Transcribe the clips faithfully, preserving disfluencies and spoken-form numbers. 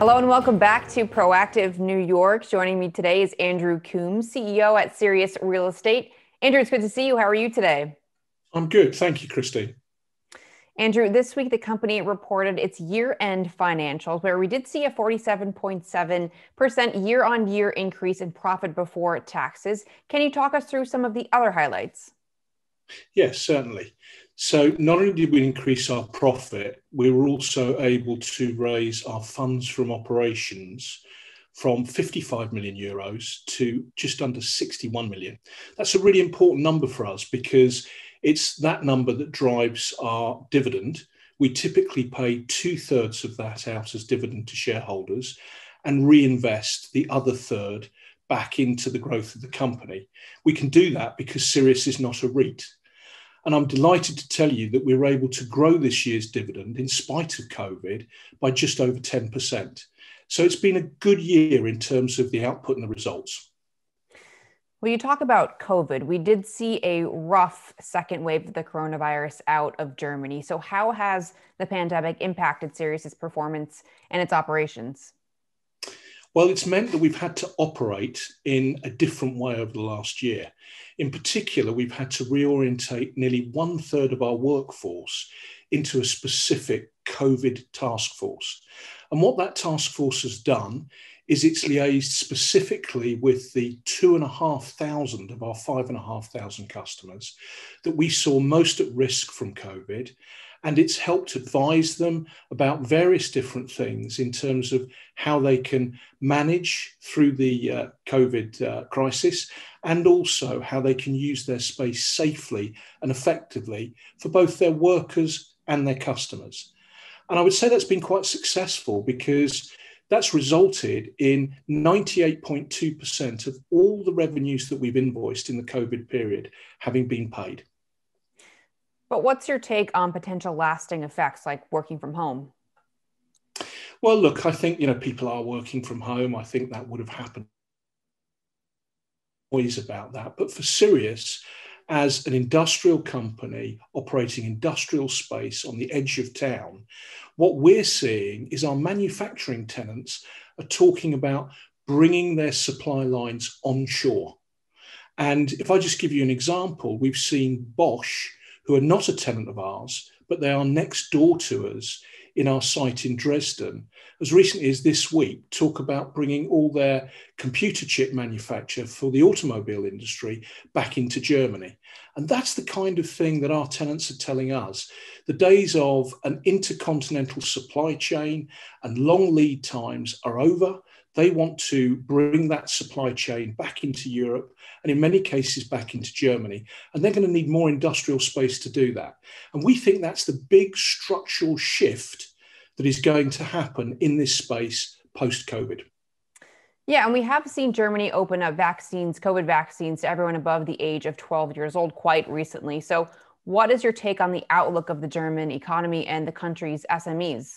Hello and welcome back to Proactive New York. Joining me today is Andrew Coombs, C E O at Sirius Real Estate. Andrew, it's good to see you. How are you today? I'm good. Thank you, Christine. Andrew, this week the company reported its year-end financials, where we did see a forty-seven point seven percent year-on-year increase in profit before taxes. Can you talk us through some of the other highlights? Yes, certainly. So not only did we increase our profit, we were also able to raise our funds from operations from fifty-five million euros to just under sixty-one million. That's a really important number for us because it's that number that drives our dividend. We typically pay two thirds of that out as dividend to shareholders and reinvest the other third back into the growth of the company. We can do that because Sirius is not a REIT. And I'm delighted to tell you that we were able to grow this year's dividend in spite of COVID by just over ten percent. So it's been a good year in terms of the output and the results. Well, you talk about COVID. We did see a rough second wave of the coronavirus out of Germany. So how has the pandemic impacted Sirius's performance and its operations? Well, it's meant that we've had to operate in a different way over the last year. In particular, we've had to reorientate nearly one third of our workforce into a specific COVID task force. And what that task force has done is it's liaised specifically with the two and a half thousand of our five and a half thousand customers that we saw most at risk from COVID. And it's helped advise them about various different things in terms of how they can manage through the uh, COVID uh, crisis, and also how they can use their space safely and effectively for both their workers and their customers. And I would say that's been quite successful because that's resulted in ninety-eight point two percent of all the revenues that we've invoiced in the COVID period having been paid. But what's your take on potential lasting effects like working from home? Well, look, I think, you know, people are working from home. I think that would have happened. Always about that. But for Sirius, as an industrial company operating industrial space on the edge of town, what we're seeing is our manufacturing tenants are talking about bringing their supply lines onshore. And if I just give you an example, we've seen Bosch, who are not a tenant of ours, but they are next door to us in our site in Dresden, as recently as this week, talk about bringing all their computer chip manufacture for the automobile industry back into Germany. And that's the kind of thing that our tenants are telling us. The days of an intercontinental supply chain and long lead times are over. They want to bring that supply chain back into Europe and in many cases back into Germany. And they're going to need more industrial space to do that. And we think that's the big structural shift that is going to happen in this space post-COVID. Yeah, and we have seen Germany open up vaccines, COVID vaccines, to everyone above the age of twelve years old quite recently. So what is your take on the outlook of the German economy and the country's S M Es?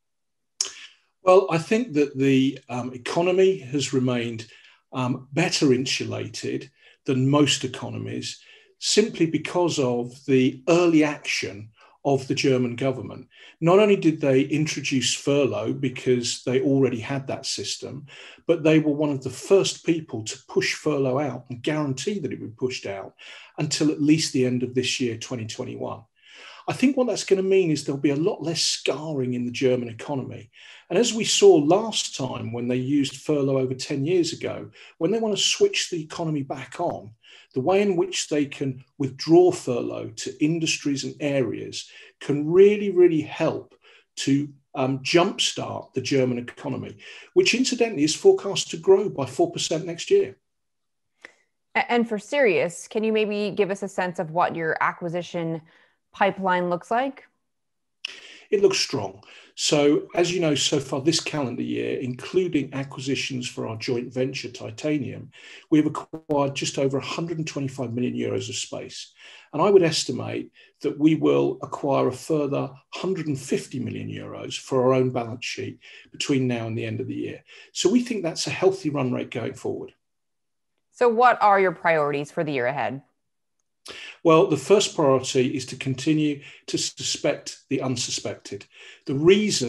Well, I think that the um, economy has remained um, better insulated than most economies simply because of the early action of the German government. Not only did they introduce furlough because they already had that system, but they were one of the first people to push furlough out and guarantee that it would be pushed out until at least the end of this year, twenty twenty-one. I think what that's going to mean is there'll be a lot less scarring in the German economy. And as we saw last time when they used furlough over ten years ago, when they want to switch the economy back on, the way in which they can withdraw furlough to industries and areas can really, really help to um, jumpstart the German economy, which incidentally is forecast to grow by four percent next year. And for Sirius, can you maybe give us a sense of what your acquisition pipeline looks like? It looks strong. So, as you know, so far this calendar year, including acquisitions for our joint venture Titanium, we have acquired just over one hundred twenty-five million euros of space. And I would estimate that we will acquire a further one hundred fifty million euros for our own balance sheet between now and the end of the year. So we think that's a healthy run rate going forward. So what are your priorities for the year ahead? Well, the first priority is to continue to suspect the unsuspected. The reason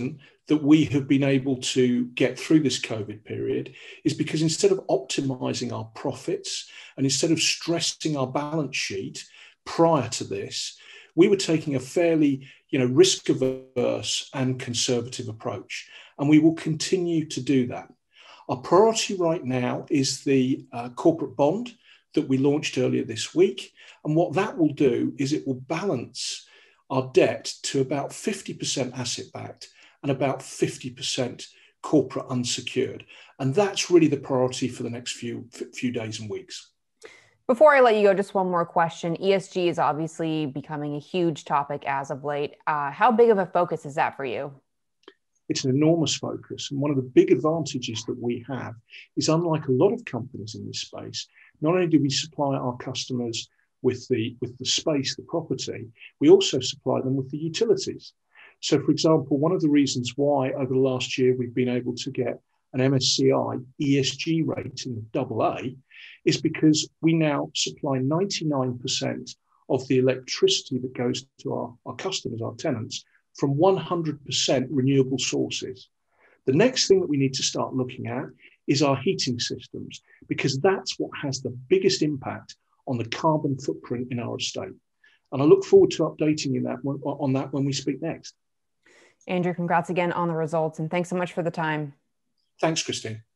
that we have been able to get through this COVID period is because instead of optimizing our profits and instead of stressing our balance sheet prior to this, we were taking a fairly, you know, risk averse and conservative approach. And we will continue to do that. Our priority right now is the uh, corporate bond that we launched earlier this week. And what that will do is it will balance our debt to about fifty percent asset backed and about fifty percent corporate unsecured. And that's really the priority for the next few, few days and weeks. Before I let you go, just one more question. E S G is obviously becoming a huge topic as of late. Uh, how big of a focus is that for you? It's an enormous focus. And one of the big advantages that we have is, unlike a lot of companies in this space, not only do we supply our customers with the, with the space, the property, we also supply them with the utilities. So, for example, one of the reasons why over the last year we've been able to get an M S C I E S G rating of double A is because we now supply ninety-nine percent of the electricity that goes to our, our customers, our tenants, from one hundred percent renewable sources. The next thing that we need to start looking at is our heating systems, because that's what has the biggest impact on the carbon footprint in our estate. And I look forward to updating you that one, on that when we speak next. Andrew, congrats again on the results, and thanks so much for the time. Thanks, Christine.